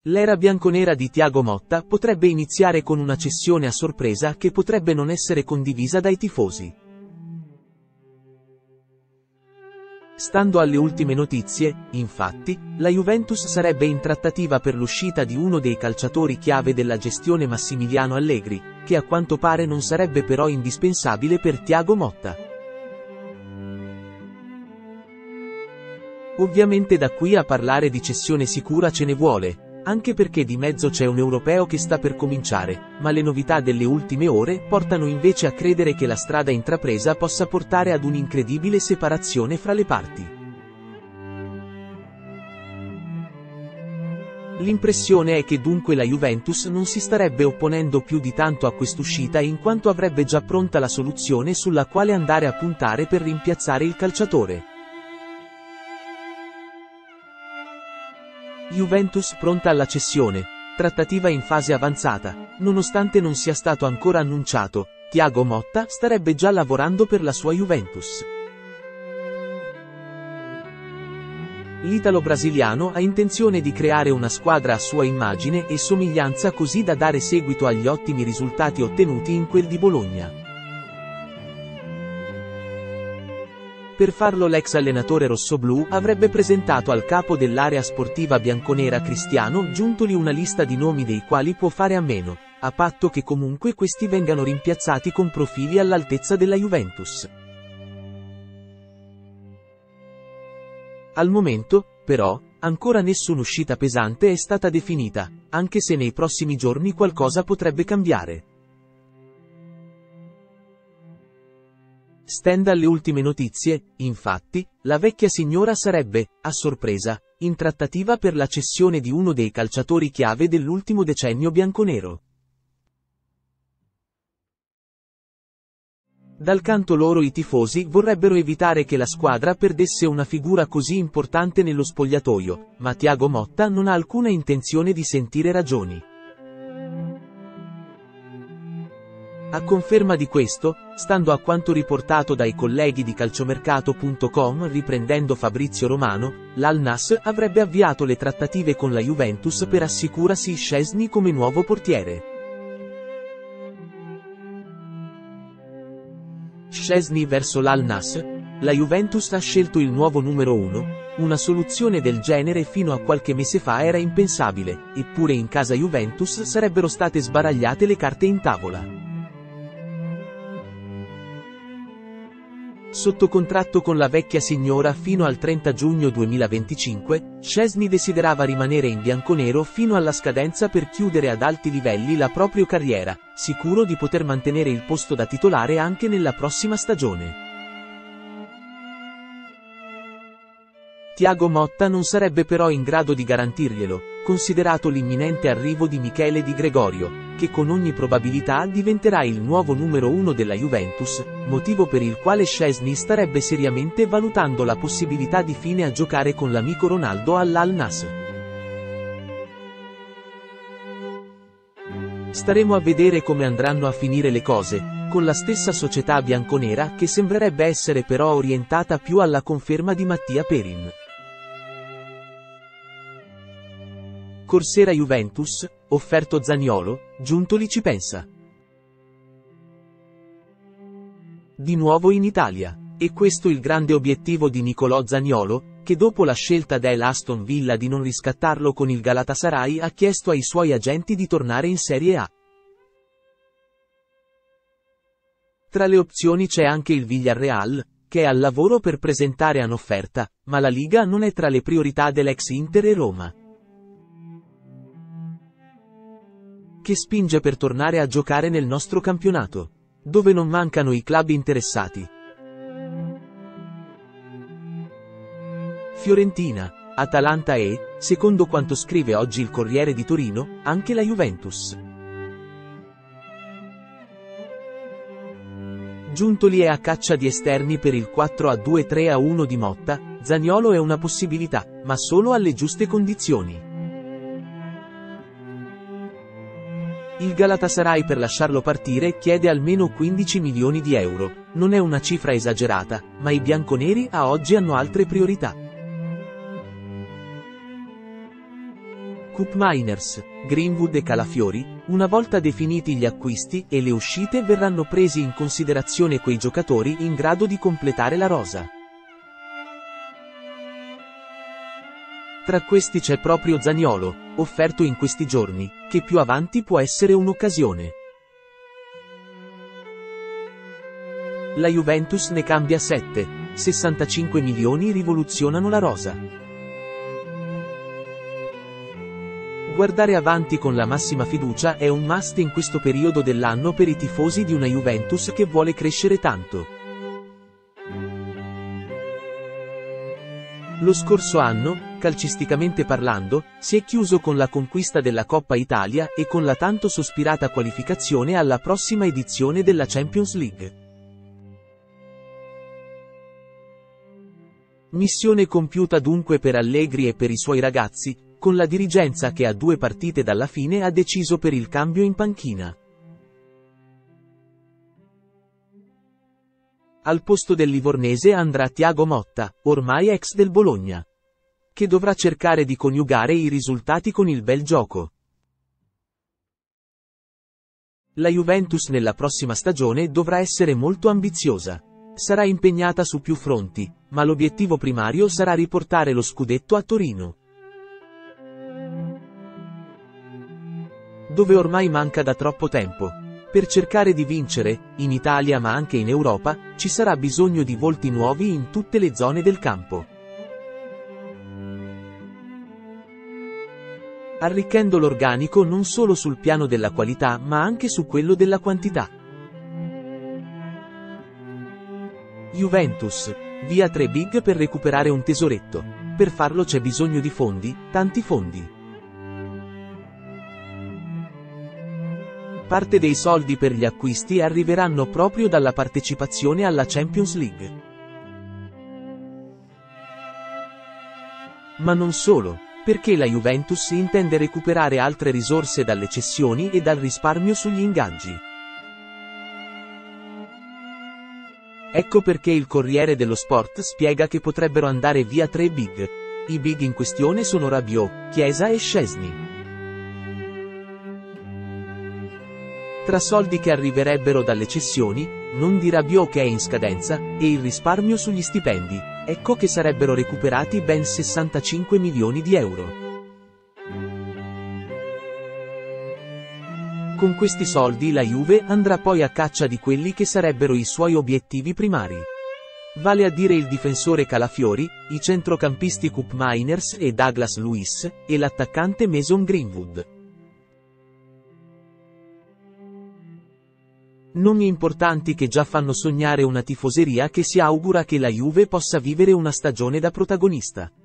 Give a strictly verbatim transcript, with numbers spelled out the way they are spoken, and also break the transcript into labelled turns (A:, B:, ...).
A: L'era bianconera di Thiago Motta potrebbe iniziare con una cessione a sorpresa che potrebbe non essere condivisa dai tifosi. Stando alle ultime notizie, infatti, la Juventus sarebbe in trattativa per l'uscita di uno dei calciatori chiave della gestione Massimiliano Allegri, che a quanto pare non sarebbe però indispensabile per Thiago Motta. Ovviamente da qui a parlare di cessione sicura ce ne vuole, anche perché di mezzo c'è un europeo che sta per cominciare, ma le novità delle ultime ore portano invece a credere che la strada intrapresa possa portare ad un'incredibile separazione fra le parti. L'impressione è che dunque la Juventus non si starebbe opponendo più di tanto a quest'uscita in quanto avrebbe già pronta la soluzione sulla quale andare a puntare per rimpiazzare il calciatore. Juventus pronta alla cessione, trattativa in fase avanzata, nonostante non sia stato ancora annunciato, Thiago Motta starebbe già lavorando per la sua Juventus. L'italo-brasiliano ha intenzione di creare una squadra a sua immagine e somiglianza così da dare seguito agli ottimi risultati ottenuti in quel di Bologna. Per farlo l'ex allenatore rossoblù avrebbe presentato al capo dell'area sportiva bianconera Cristiano Giuntoli una lista di nomi dei quali può fare a meno, a patto che comunque questi vengano rimpiazzati con profili all'altezza della Juventus. Al momento, però, ancora nessuna uscita pesante è stata definita, anche se nei prossimi giorni qualcosa potrebbe cambiare. Stando alle ultime notizie, infatti, la vecchia signora sarebbe, a sorpresa, in trattativa per la cessione di uno dei calciatori chiave dell'ultimo decennio bianconero. Dal canto loro i tifosi vorrebbero evitare che la squadra perdesse una figura così importante nello spogliatoio, ma Thiago Motta non ha alcuna intenzione di sentire ragioni. A conferma di questo, stando a quanto riportato dai colleghi di calciomercato punto com riprendendo Fabrizio Romano, l'Al-Nassr avrebbe avviato le trattative con la Juventus per assicurarsi Szczęsny come nuovo portiere. Szczęsny verso l'Al-Nassr? La Juventus ha scelto il nuovo numero uno? Una soluzione del genere fino a qualche mese fa era impensabile, eppure in casa Juventus sarebbero state sbaragliate le carte in tavola. Sotto contratto con la vecchia signora fino al trenta giugno duemilaventicinque, Szczęsny desiderava rimanere in bianconero fino alla scadenza per chiudere ad alti livelli la propria carriera, sicuro di poter mantenere il posto da titolare anche nella prossima stagione. Thiago Motta non sarebbe però in grado di garantirglielo, considerato l'imminente arrivo di Michele Di Gregorio, che con ogni probabilità diventerà il nuovo numero uno della Juventus, motivo per il quale Szczęsny starebbe seriamente valutando la possibilità di fine a giocare con l'amico Ronaldo all'Al-Nassr. Staremo a vedere come andranno a finire le cose, con la stessa società bianconera che sembrerebbe essere però orientata più alla conferma di Mattia Perin. Corsera Juventus, offerto Zaniolo, Giuntoli ci pensa. Di nuovo in Italia. E questo il grande obiettivo di Nicolò Zaniolo, che dopo la scelta dell'Aston Villa di non riscattarlo con il Galatasaray ha chiesto ai suoi agenti di tornare in Serie A. Tra le opzioni c'è anche il Villarreal, che è al lavoro per presentare un'offerta, ma la Liga non è tra le priorità dell'ex Inter e Roma, che spinge per tornare a giocare nel nostro campionato, dove non mancano i club interessati. Fiorentina, Atalanta e, secondo quanto scrive oggi il Corriere di Torino, anche la Juventus. Giuntoli è a caccia di esterni per il quattro a due tre a uno di Motta, Zaniolo è una possibilità, ma solo alle giuste condizioni. Il Galatasaray per lasciarlo partire chiede almeno quindici milioni di euro, non è una cifra esagerata, ma i bianconeri a oggi hanno altre priorità. Cup Miners, Greenwood e Calafiori, una volta definiti gli acquisti e le uscite verranno presi in considerazione quei giocatori in grado di completare la rosa. Tra questi c'è proprio Zaniolo, offerto in questi giorni, che più avanti può essere un'occasione. La Juventus ne cambia sette, sessantacinque milioni rivoluzionano la rosa. Guardare avanti con la massima fiducia è un must in questo periodo dell'anno per i tifosi di una Juventus che vuole crescere tanto. Lo scorso anno, calcisticamente parlando, si è chiuso con la conquista della Coppa Italia e con la tanto sospirata qualificazione alla prossima edizione della Champions League. Missione compiuta dunque per Allegri e per i suoi ragazzi, con la dirigenza che a due partite dalla fine ha deciso per il cambio in panchina. Al posto del livornese andrà Thiago Motta, ormai ex del Bologna, che dovrà cercare di coniugare i risultati con il bel gioco. La Juventus nella prossima stagione dovrà essere molto ambiziosa. Sarà impegnata su più fronti, ma l'obiettivo primario sarà riportare lo scudetto a Torino, dove ormai manca da troppo tempo. Per cercare di vincere, in Italia ma anche in Europa, ci sarà bisogno di volti nuovi in tutte le zone del campo, arricchendo l'organico non solo sul piano della qualità ma anche su quello della quantità. Juventus, via tre big per recuperare un tesoretto. Per farlo c'è bisogno di fondi, tanti fondi. Parte dei soldi per gli acquisti arriveranno proprio dalla partecipazione alla Champions League. Ma non solo, perché la Juventus intende recuperare altre risorse dalle cessioni e dal risparmio sugli ingaggi. Ecco perché il Corriere dello Sport spiega che potrebbero andare via tre big. I big in questione sono Rabiot, Chiesa e Szczęsny. Tra soldi che arriverebbero dalle cessioni, non di Rabiot che è in scadenza, e il risparmio sugli stipendi, ecco che sarebbero recuperati ben sessantacinque milioni di euro. Con questi soldi la Juve andrà poi a caccia di quelli che sarebbero i suoi obiettivi primari. Vale a dire il difensore Calafiori, i centrocampisti Cup Miners e Douglas Luiz, e l'attaccante Mason Greenwood. Nomi importanti che già fanno sognare una tifoseria che si augura che la Juve possa vivere una stagione da protagonista.